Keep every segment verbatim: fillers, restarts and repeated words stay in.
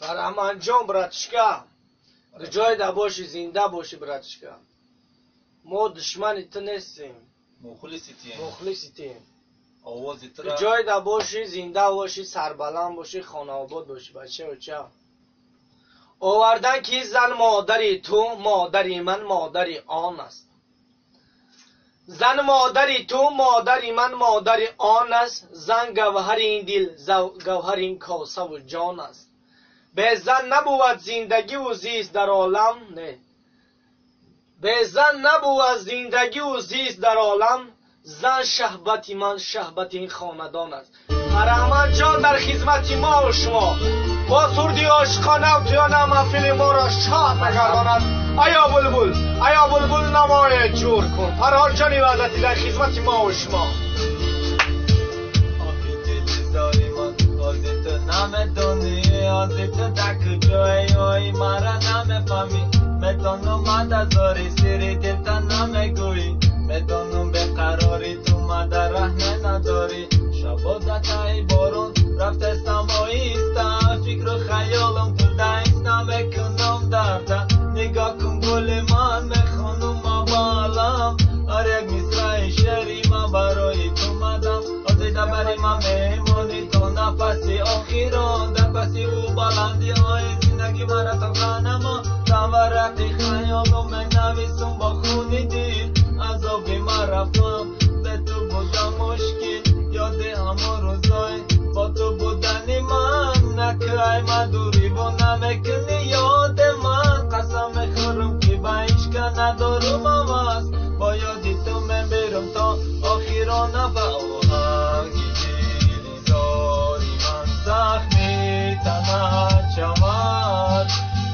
فرهمند جان براتشکا جای دا باشی زنده باشی براتشکا ما دشمن تو نیستیم مخلصیتیم جای دا باشی زنده باشی سربلند باشی خانه آباد باشی بچه و چه آوردن که زن مادری تو مادری من مادری آن است زن مادری تو مادری من مادری آن است زن گوهر این دل گوهر این کاسه و جان است به زن نبود زندگی و زیست در عالم نه به زن نبود زندگی و زیست در عالم زن شهبت من شهبت این خاندان است فرهمند جان در خدمت ما و شما با سردی عاشقانه و تویانه محفل ما را شاد نگرداند ایا بلبل ایا بلبل نمای جور کن فرهاد جان وحدتی در خدمت ما و شما نمیدونی آزی تو دک جای اوی مرا نمیفهمی میدونم مدازاری سیری دل تا نمیگویی میدونم به قراری تو مده رحمه نداری شبا دتای بارون رفته سمایستا فکر و خیالم تو دست نمیکنم درده نگاه کن گل من میخونم ما بالم هر یک مصرع شعری من برای تو مدم آزی دبری من میمونی تو نفسی آخیران در پسی او بلندی های زندگی مرا تا خانما تا ورقی خیالم من نویسم با خونی دیر عذابی من رفتم به تو بودم مشکل یاد همه روزای با تو بودنی من نکرای مدوری و نمیکنی یاد من قسم میخورم که با عشق ندارم آواز با یادی تو من برم تا آخرانه و آهنگی دلی زاری من زخمی تنها شود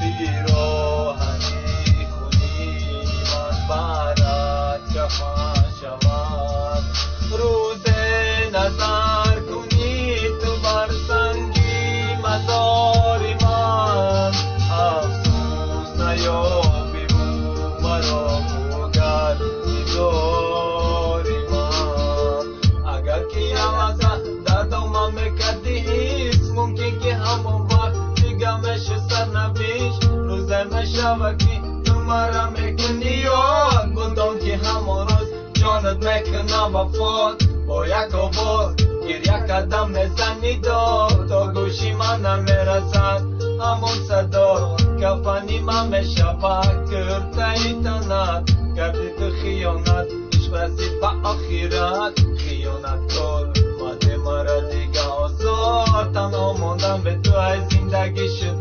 پیراهنی خونی من برات کفن شود روز نظر کنی تو بر سنگی مزاری من افسوس نیابی بو مرا بگر دیداری من اگر که عوضا دردم میکردی هیست ممکن که همون وقت دیگه میشه سرنویش روزه میشود که تو مرا میکنی یاد بودم که همون روز جانت میکنم وفات با یک آواز گریه قدم میزنی داد تا گوشی من نمیرسد همون صدا کفنی من میشود کرده تنت کردی تو خیانت عشق رسید به آخرت خیانت کار مده مرا دیگه آزار تنها ماندم به تو ای زندگی شد